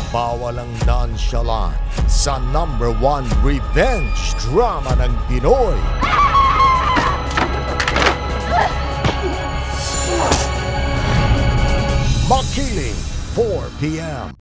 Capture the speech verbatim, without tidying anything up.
Bawal ang nonchalant sa number one revenge drama ng Pinoy. Makiling, four p m